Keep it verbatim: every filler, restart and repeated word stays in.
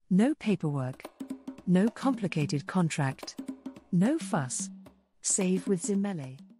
No paperwork. No complicated contract. No fuss. Save with Zimele.